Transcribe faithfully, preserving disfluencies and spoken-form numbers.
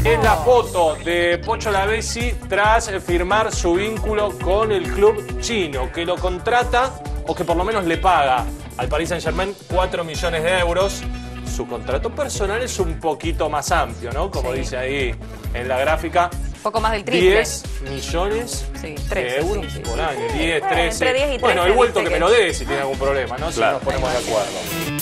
Es la foto de Pocho Lavezzi tras firmar su vínculo con el club chino, que lo contrata, o que por lo menos le paga al Paris Saint-Germain cuatro millones de euros. Su contrato personal es un poquito más amplio, ¿no? Como sí. dice ahí en la gráfica. Un poco más del triple. diez millones sí, trece, de euros sí, sí, por año. diez, bueno, trece. Entre diez y trece, bueno, el vuelto que, que me lo dé si tiene algún problema, ¿no? Si claro, nos ponemos de acuerdo.